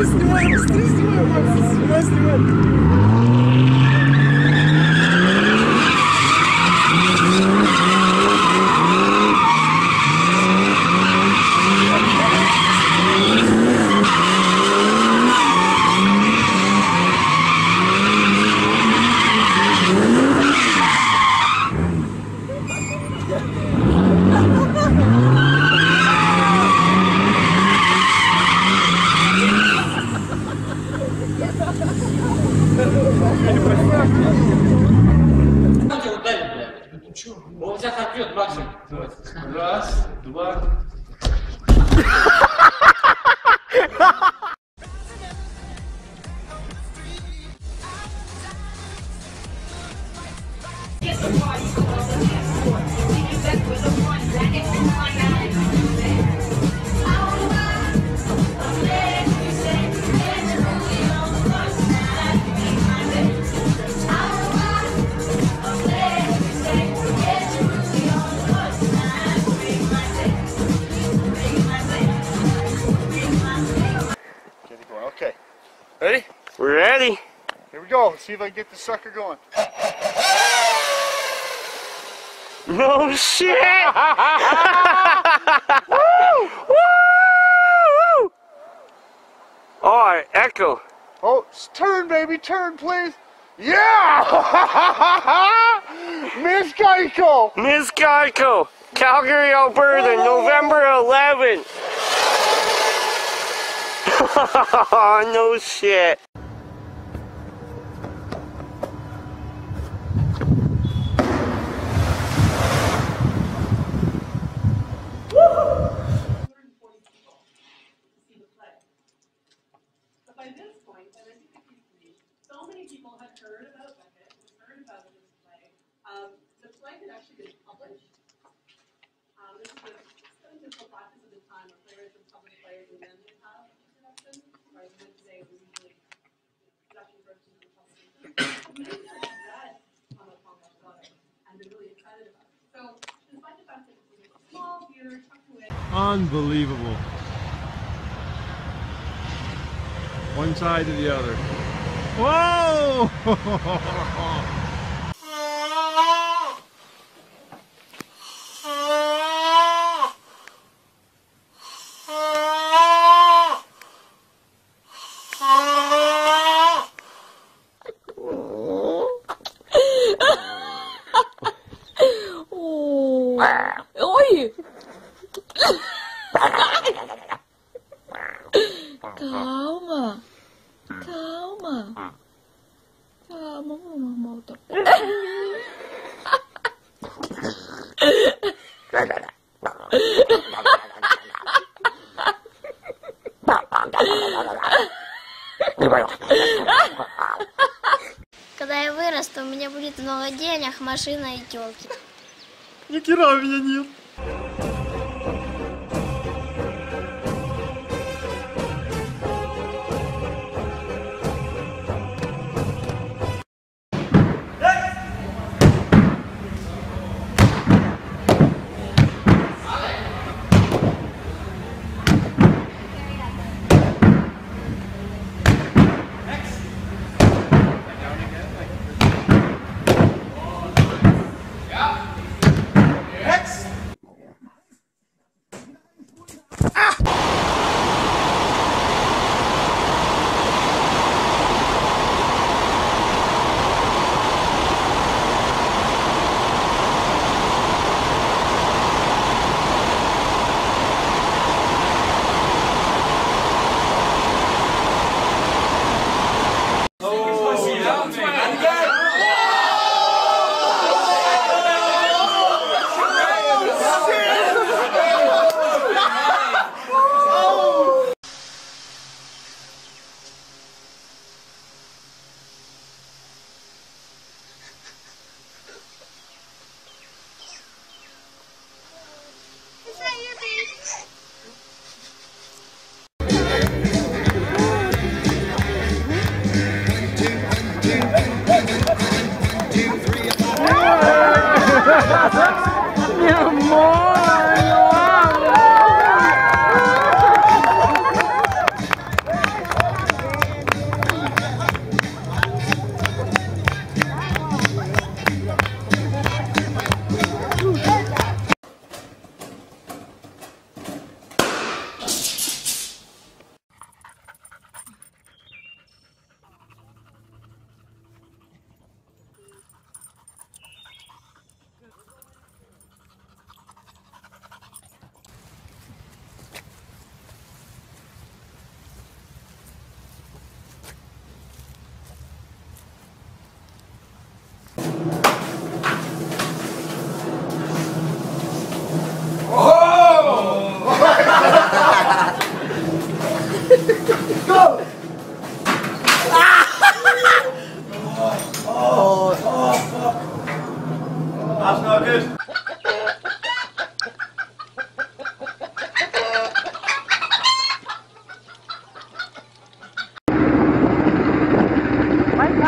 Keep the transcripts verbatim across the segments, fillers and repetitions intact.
снимай, быстрее снимай, Макс, снимай, снимай. Он сейчас отбьет, Максим. Раз, два. Okay. Ready? We're ready. Here we go. Let's see if I can get this sucker going. No shit! Woo! Woo! Alright, echo. Oh, turn, baby, turn, please. Yeah! Miss Geico! Miss Geico, Calgary, Alberta, November eleventh. No shit. By this point, by nineteen fifty-three, so many people had heard about Beckett, had heard about this play. Um, the play had actually been published. Um, this is a kind of typical practice at the time where playwrights would publish plays and then they'd have a production. Whereas in today, we usually production first and then publication. Many people had read Thomas Conrad's letter and been really excited about it. So, despite the fact that it was a small theater tucked away. Unbelievable. One side to the other. Whoa! Oi! Calma. Calma. Calma, vamos voltar. Когда я вырасту, у меня будет много денег, машина и тёлки. Ни хера у меня нет.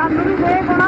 Luego